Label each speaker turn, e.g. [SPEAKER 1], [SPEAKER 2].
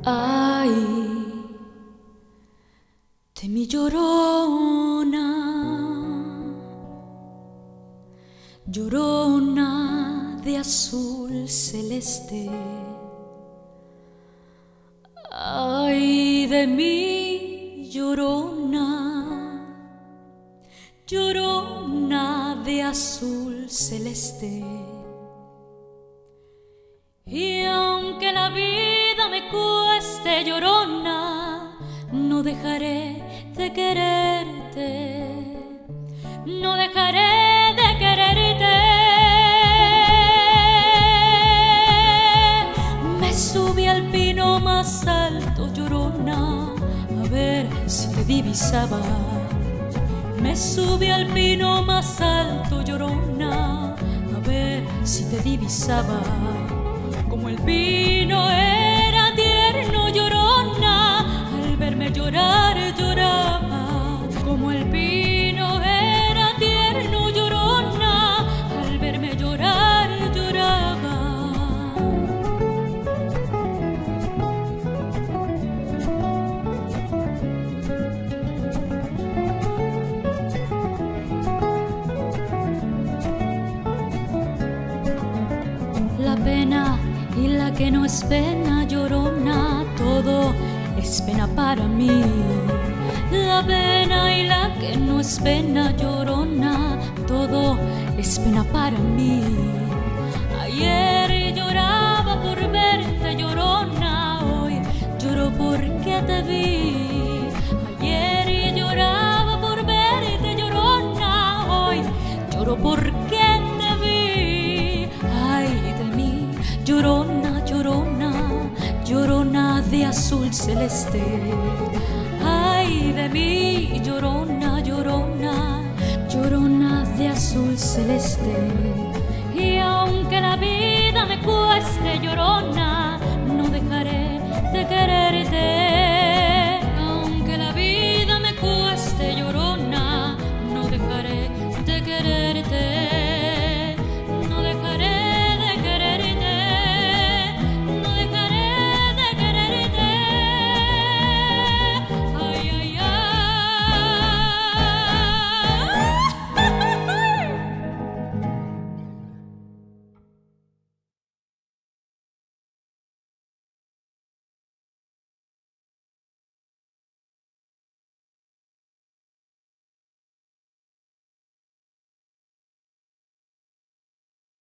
[SPEAKER 1] Ay, de mi llorona, llorona de azul celeste. Ay, de mi llorona, llorona de azul celeste. Y aunque la vida me cueste, llorona, no dejaré de quererte, no dejaré de quererte. Me subí al pino más alto, llorona, a ver si te divisaba. Me subí al pino más alto, llorona, a ver si te divisaba. Como el pino era tierno, llorona, al verme llorar lloraba. Como el pino era tierno, llorona, al verme llorar lloraba. La pena y la que no es pena, llorona, todo es pena para mí. La pena y la que no es pena, llorona, todo es pena para mí. Ayer lloraba por verte, llorona, hoy lloro porque te vi. Ayer lloraba por verte, llorona, hoy lloro porque te vi. Ay de mí, llorona, llorona, llorona de azul celeste. Ay de mí, llorona, llorona, llorona de azul celeste. Y aunque la vida